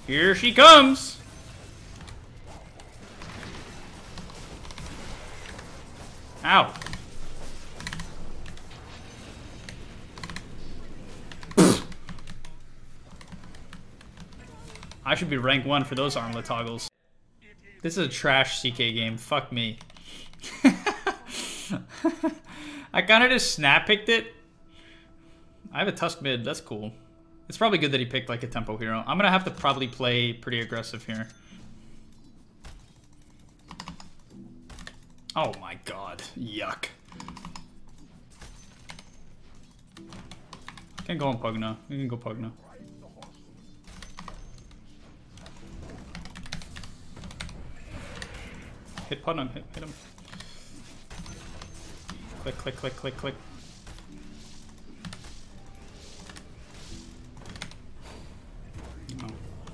Here she comes! Ow. I should be rank 1 for those armlet toggles. This is a trash CK game. Fuck me. I kinda just snap picked it. I have a Tusk mid. That's cool. It's probably good that he picked like a tempo hero. I'm gonna have to probably play pretty aggressive here. Oh my god. Yuck. Can't go on Pugna. We can go Pugna. Hit Pugna. Hit him. Click, click, click, click, click. Oh.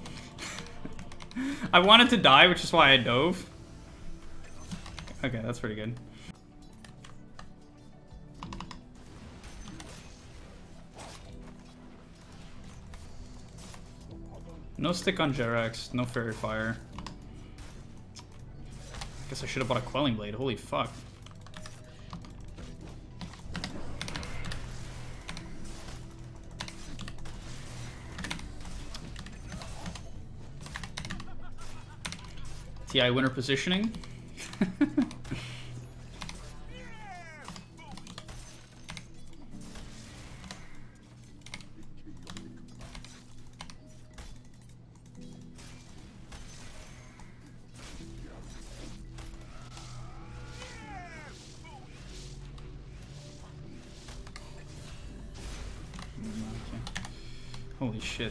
I wanted to die, which is why I dove. Okay, that's pretty good. No stick on Jerax, no Fairy Fire. Guess I should have bought a Quelling Blade, holy fuck. TI winner positioning. Holy shit.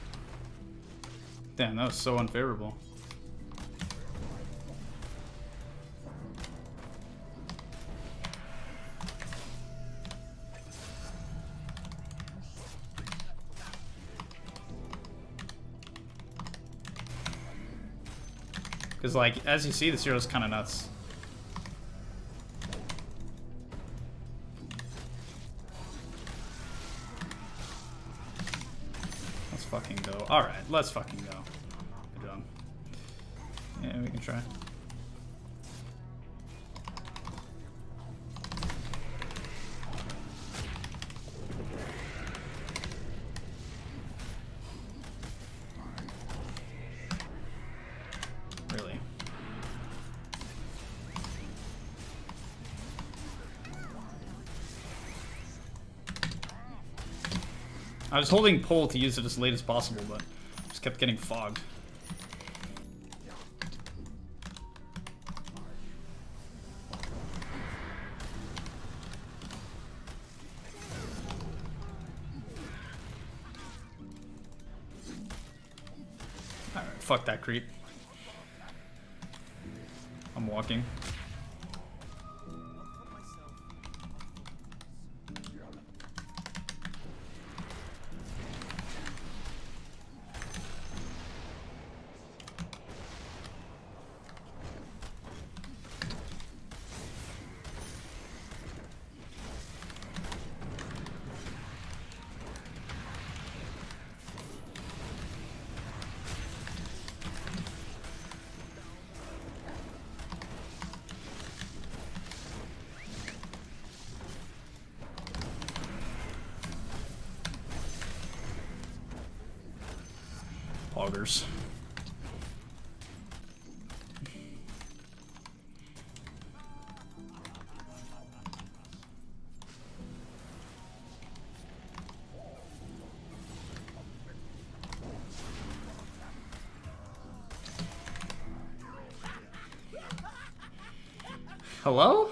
Damn, that was so unfavorable. Because, like, as you see, this hero's kind of nuts. Let's fucking go. Alright, let's fucking go. Good job. Yeah, we can try. Really? I was holding pull to use it as late as possible, but just kept getting fogged. Alright, fuck that creep. I'm walking. Poggers. Hello?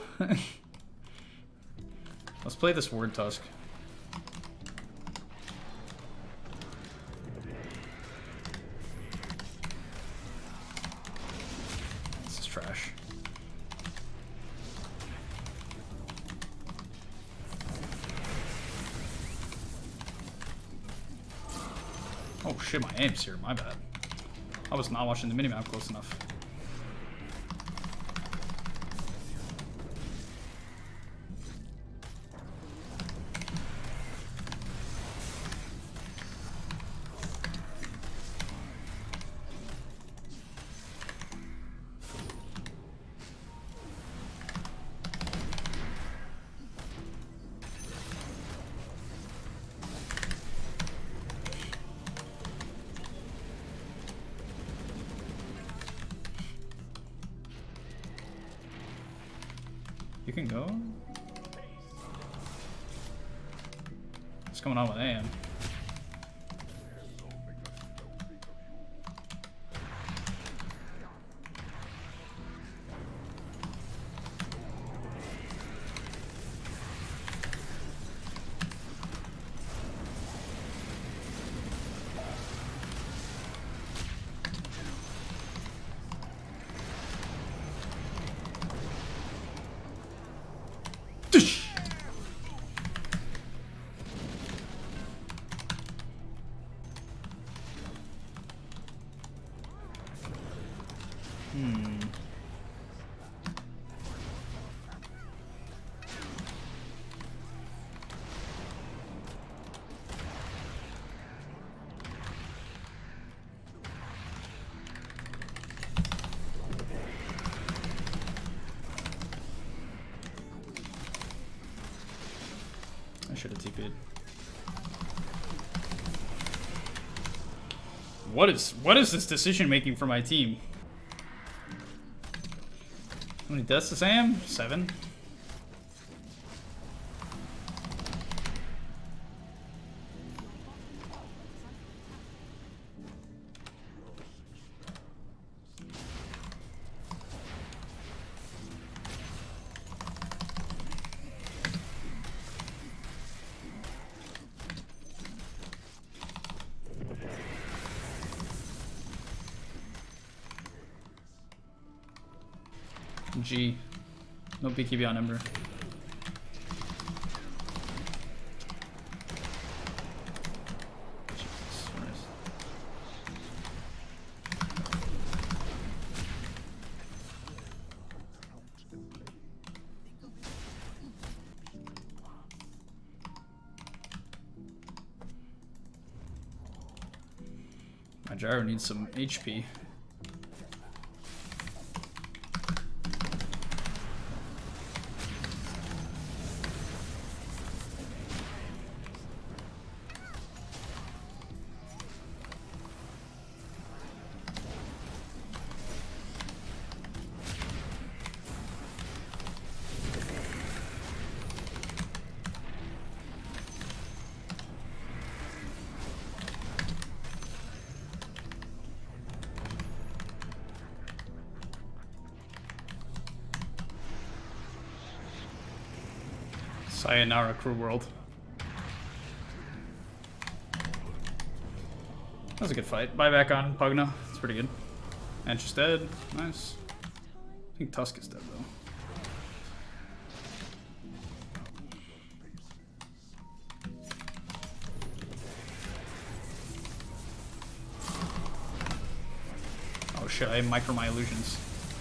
Let's play this Word Tusk. This is trash. Oh shit, my aim's here, my bad. I was not watching the minimap close enough. You can go? What's going on with AM? I should have TP'd. What is this decision making for my team? How many deaths does AM? 7? G. No BKB on Ember. Jesus Christ. My gyro needs some HP. Sayonara, Crew World. That was a good fight. Buyback on Pugna. It's pretty good. Ant's dead. Nice. I think Tusk is dead, though. Oh shit, I micro my illusions.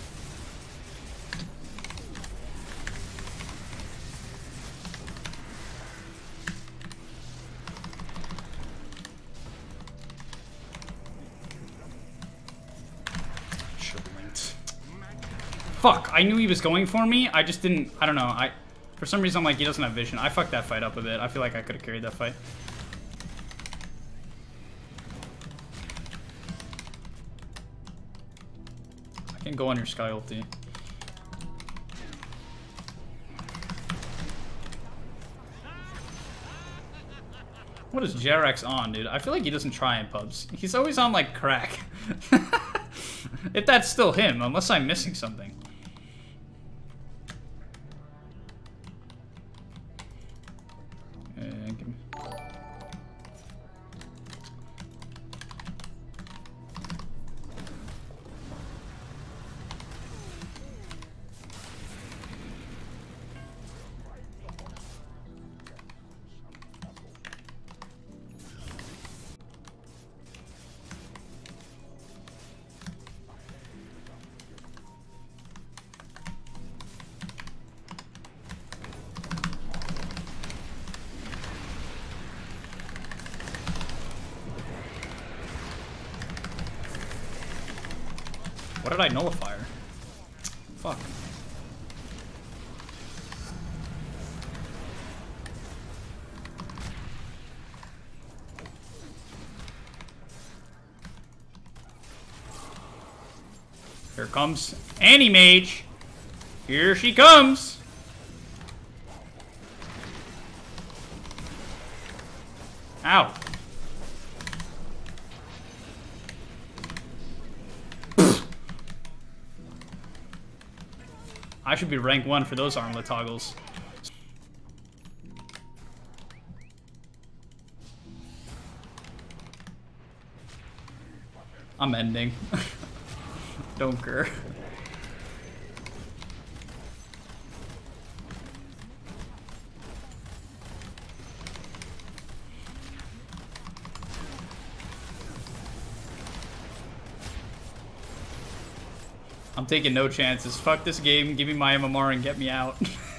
Fuck, I knew he was going for me. I just didn't, I don't know. For some reason, I'm like, he doesn't have vision. I fucked that fight up a bit. I feel like I could have carried that fight. I can go on your Sky ulti. What is Jerax on, dude? I feel like he doesn't try in pubs. He's always on, like, crack. If that's still him, unless I'm missing something. Give me. What did I nullify her? Fuck. Here comes Annie Mage. Here she comes. I should be rank 1 for those armlet toggles. I'm ending. Don't care. I'm taking no chances. Fuck this game. Give me my MMR and get me out.